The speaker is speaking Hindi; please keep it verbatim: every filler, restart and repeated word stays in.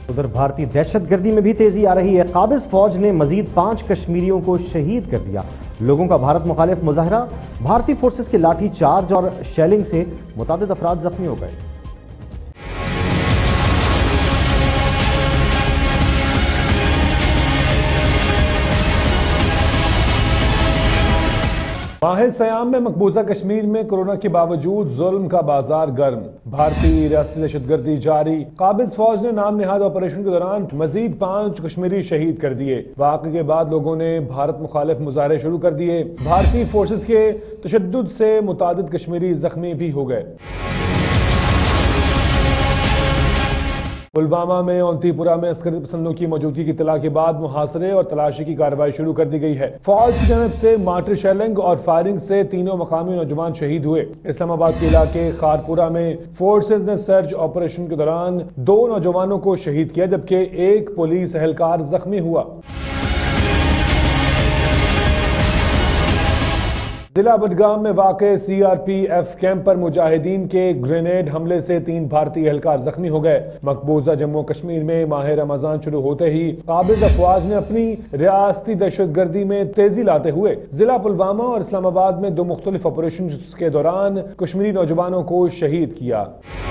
उधर भारतीय दहशतगर्दी में भी तेजी आ रही है। काबिज फौज ने मजीद पांच कश्मीरियों को शहीद कर दिया। लोगों का भारत मुखालिफ मुजाहरा, भारतीय फोर्सेस के लाठी चार्ज और शेलिंग से मुतादिद अफराद जख्मी हो गए। माह सयाम में मकबूजा कश्मीर में कोरोना के बावजूद जुल्म का बाजार गर्म, भारतीय रियासती दहशतगर्दी जारी। काबिज फौज ने नाम निहाद ऑपरेशन के दौरान मजीद पांच कश्मीरी शहीद कर दिए। वाक़े के बाद लोगों ने भारत मुखालिफ मुजाहरे शुरू कर दिए। भारतीय फोर्सेस के तशद्दुद से मुतादिद कश्मीरी जख्मी भी हो गए। पुलवामा में औंतीपुरा में अस्करी पसंदों की मौजूदगी की इत्तला के बाद मुहासरे और तलाशी की कार्रवाई शुरू कर दी गई है। फौज की जानब से मार्टर शेलिंग और फायरिंग से तीनों मकामी नौजवान शहीद हुए। इस्लामाबाद के इलाके खारपुरा में फोर्सेज ने सर्च ऑपरेशन के दौरान दो नौजवानों को शहीद किया, जबकि एक पुलिस एहलकार जख्मी हुआ। जिला बडगाम में वाक़े C R P F camp पर मुजाहिदीन के ग्रेनेड हमले से तीन भारतीय एहलकार जख्मी हो गए। मकबूजा जम्मू कश्मीर में माह रमजान शुरू होते ही काबिज अफवाज ने अपनी रियासती दहशतगर्दी में तेजी लाते हुए जिला पुलवामा और इस्लामाबाद में दो मुख्तलिफ ऑपरेशन के दौरान कश्मीरी नौजवानों को शहीद किया।